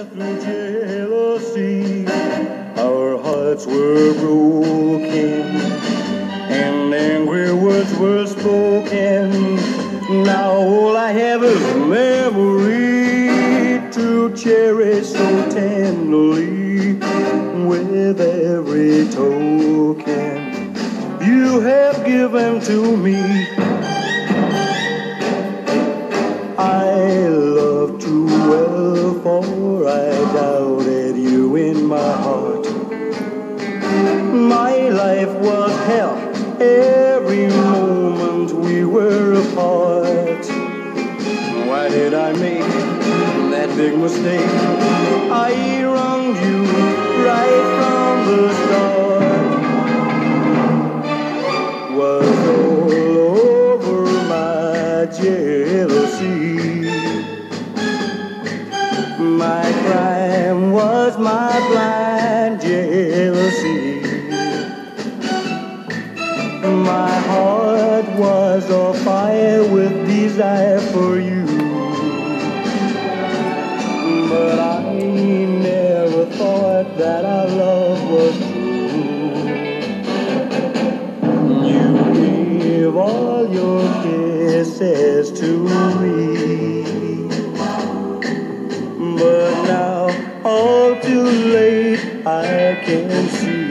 through jealousy, our hearts were broken, and angry words were spoken. Now all I have is a memory to cherish so tenderly. With every token you have given to me, I love too well, for I doubted you in my heart. My life was hell every moment we were apart. Why did I make that big mistake? I wronged you right from the start. Was all over my jealousy. My crime was my blind jealousy. My heart was afire with desire for you, but I never thought that our love was true. You gave all your kisses to me, but now all too late I can see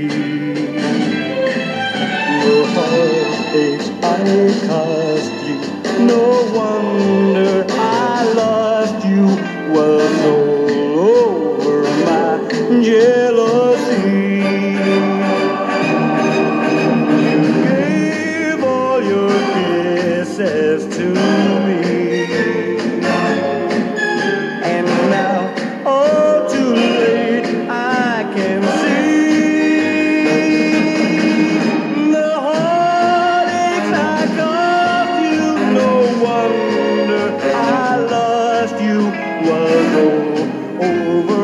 the heartaches I caused you. No wonder I lost you. Was all over my jealousy. You gave all your kisses to me, and now all too late I can see the heartaches I caused you. No wonder I lost you. Was all over